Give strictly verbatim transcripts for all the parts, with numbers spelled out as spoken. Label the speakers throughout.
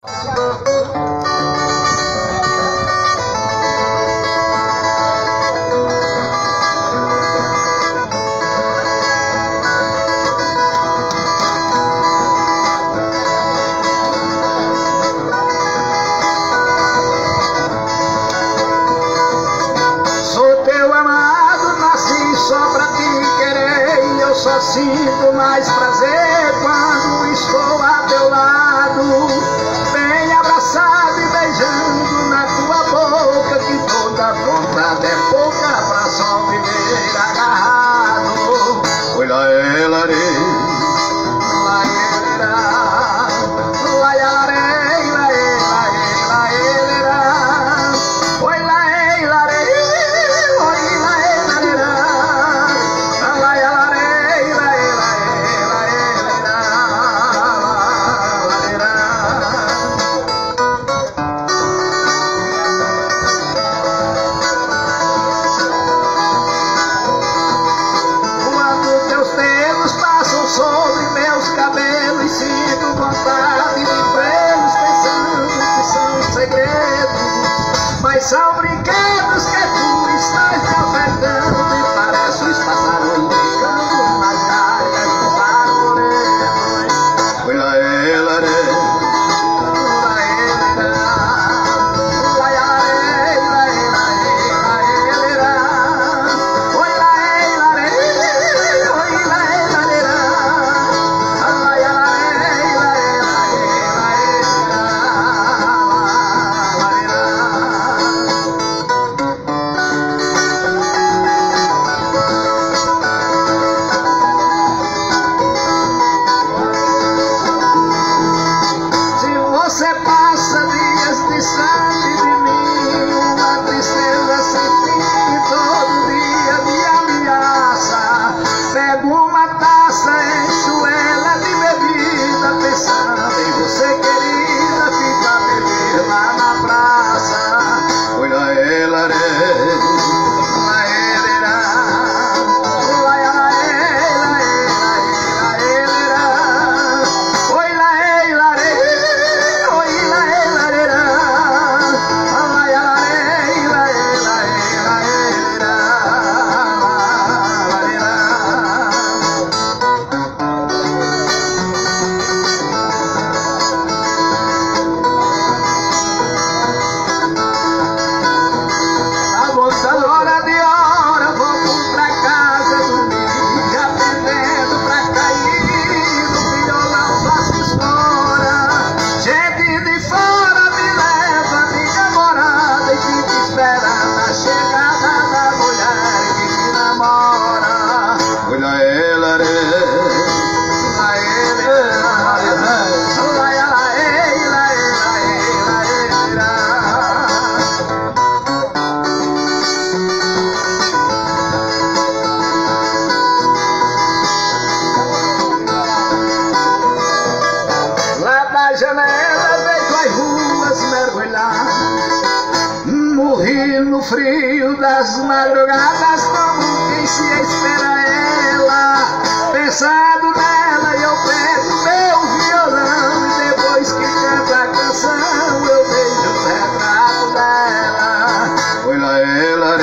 Speaker 1: Sinto mais prazer quando estou a teu lado, bem abraçado e beijando na tua boca, que toda vontade é pouca pra só viver agarrado. Oi, lá, ela, são brinquedos que tu estás me ofertando e parece os passarinhos brincando nas galhas dos arvoredos. Oi, lá, ela, no frio das madrugadas, como quem se espera ela, pensando nela eu pego meu violão e depois que canta a canção eu vejo o retrato dela. Oi, lá, ela,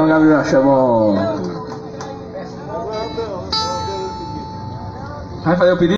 Speaker 1: Gabriel, chamou. Vai fazer o pedido?